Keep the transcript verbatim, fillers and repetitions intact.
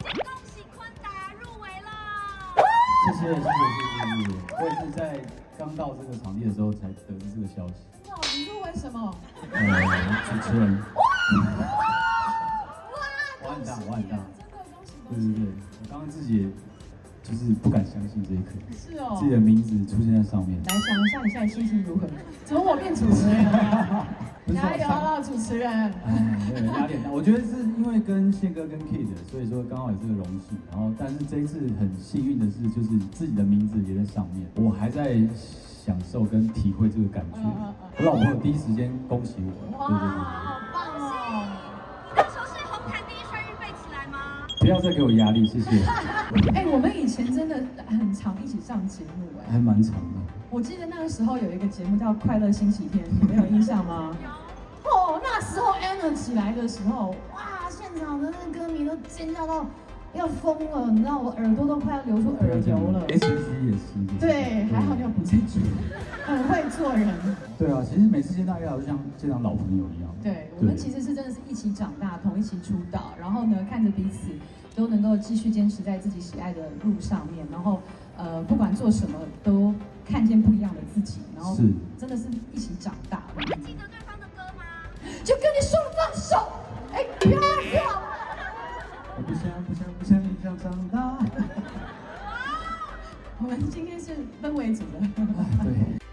先恭喜坤达入围了。 谢谢谢谢谢谢谢谢，我也是在刚到这个场地的时候才得知这个消息。 哇，你入围什么？ 呃，主持人。 哇！ 我很大，我很大。 真的恭喜对对对，我刚刚自己也就是不敢相信这一刻， 是哦， 自己的名字出现在上面。 来想一下你现在心情如何？怎么我变主持人了？加油了，主持人！ 嗯，对，压力很大。我觉得是因为跟宪哥跟 Kid， 所以说刚好有这个荣幸。然后，但是这一次很幸运的是，就是自己的名字也在上面，我还在享受跟体会这个感觉。我老婆有第一时间恭喜我。 哇，好棒哦！ 当初是红毯第一圈预备起来吗？ 不要再给我压力，谢谢。 哎，我们以前真的很常一起上节目哎， 还蛮长的。 我记得那个时候有一个节目叫《快乐星期天》，你们有印象吗？ 有。 哦，那时候 Anna 起来的时候，哇，现场的那歌迷都尖叫到要疯了，你知道我耳朵都快要流出耳油了。 H G 也是。 对，还好你有补进去，很会做人。 对啊，其实每次见大家都像见到老朋友一样。 对，我们其实是真的是一起长大，同一起出道，然后呢，看着彼此都能够继续坚持在自己喜爱的路上面，然后呃，不管做什么都看见不一样的自己，然后真的是一起长大。 还记得对方的歌吗？ 就跟你说了放手，哎，不要跳。 我不想不想不想你想长大。 我们今天是氛围组的。 对。